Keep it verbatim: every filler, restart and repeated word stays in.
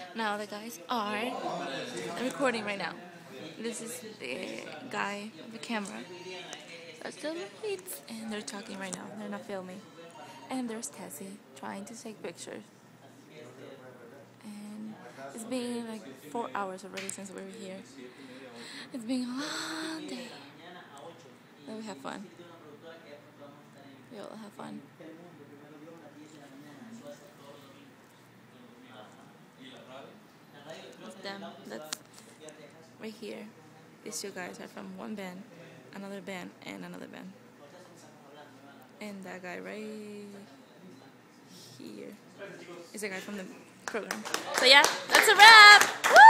Now the guys are I'm recording right now. This is the guy with the camera. That's the lights, and they're talking right now. They're not filming. And there's Tessie trying to take pictures. And it's been like four hours already since we were here. It's been a long day. But we have fun. We all have fun. That's them. That's right here. These two guys are from one band, another band, and another band. And that guy right here is a guy from the program. So yeah, that's a wrap! Woo!